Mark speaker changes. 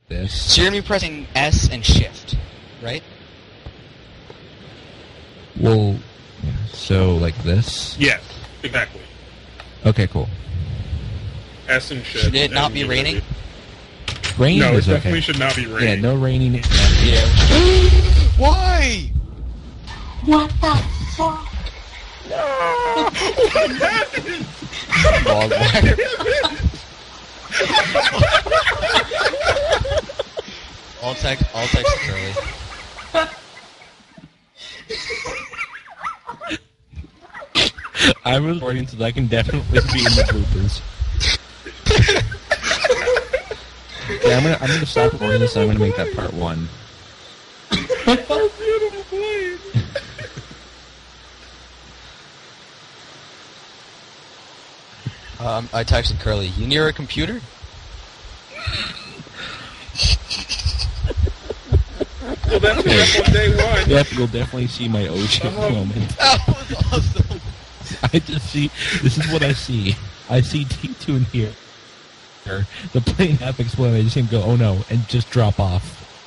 Speaker 1: this.
Speaker 2: So you're going to be pressing S and Shift, right?
Speaker 1: Well, yeah, so like this?
Speaker 3: Yes, exactly.
Speaker 1: Okay, cool.
Speaker 3: S and shift.
Speaker 2: Should it not be raining?
Speaker 1: Raining
Speaker 3: No, it
Speaker 1: is
Speaker 3: definitely
Speaker 1: okay.
Speaker 3: should not be raining.
Speaker 1: Yeah, no raining.
Speaker 2: Yeah. Why?
Speaker 4: What the fuck?
Speaker 3: What happened?
Speaker 2: Log wire. I'll text Curly.
Speaker 1: I'm recording so that I can definitely be in the bloopers. Okay, I'm gonna stop recording this and I'm gonna make that part 1.
Speaker 3: Beautiful blade.
Speaker 2: I texted Curly. You near a computer?
Speaker 3: Well, that's a rep on day 1.
Speaker 1: Yep, you'll definitely see my ocean moment.
Speaker 2: That was awesome.
Speaker 1: I just see, this is what I see. I see T2 in here. The plane half explode, I just can go, oh no, and just drop off.